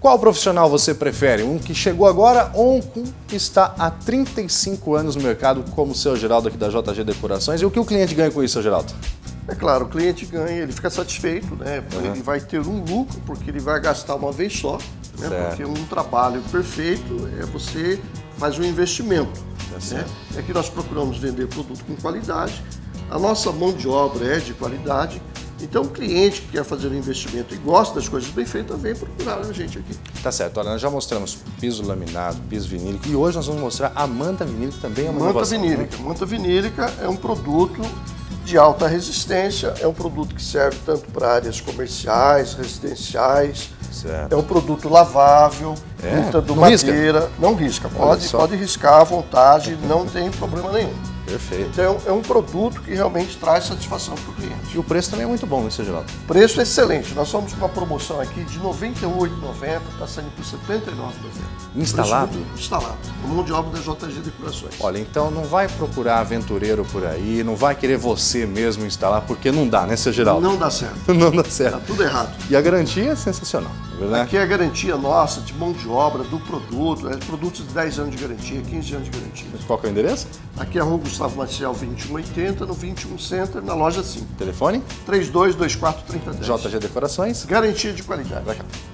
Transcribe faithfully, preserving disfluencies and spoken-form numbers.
Qual profissional você prefere? Um que chegou agora ou um que está há trinta e cinco anos no mercado, como o seu Geraldo aqui da J G Decorações? E o que o cliente ganha com isso, seu Geraldo? É claro, o cliente ganha, ele fica satisfeito, né? Uhum. Ele vai ter um lucro, porque ele vai gastar uma vez só, né? Porque um trabalho perfeito é você faz um investimento. É, né? É que nós procuramos vender produto com qualidade, a nossa mão de obra é de qualidade. Então, o cliente que quer fazer um investimento e gosta das coisas bem feitas, vem procurar a gente aqui. Tá certo. Olha, nós já mostramos piso laminado, piso vinílico e hoje nós vamos mostrar a manta vinílica, também é uma Manta inovação, vinílica. Né? Manta vinílica é um produto de alta resistência, é um produto que serve tanto para áreas comerciais, residenciais. Certo. É um produto lavável, É? feita de Não madeira. risca? Não risca, Olha pode, só. pode riscar à vontade, não tem problema nenhum. Perfeito. Então, é um produto que realmente traz satisfação para o cliente. E o preço também é muito bom, né, seu Geraldo? Preço excelente. Nós estamos com uma promoção aqui de noventa e oito reais e noventa centavos, está saindo por setenta e nove reais e noventa centavos. Instalado? Preço instalado. A mão de obra da J G Decorações. Olha, então não vai procurar aventureiro por aí, não vai querer você mesmo instalar, porque não dá, né, seu Geraldo? Não dá certo. Não dá Está certo. tudo errado. E a garantia é sensacional, não é verdade? Aqui é a garantia nossa de mão de obra, do produto, é produtos de dez anos de garantia, quinze anos de garantia. Qual que é o endereço? Aqui é a Rua Gustavo Maciel vinte e um oitenta, no vinte e um Center, na loja cinco. Telefone? três dois dois quatro três zero um zero. J G Decorações. Garantia de qualidade. Vai cá.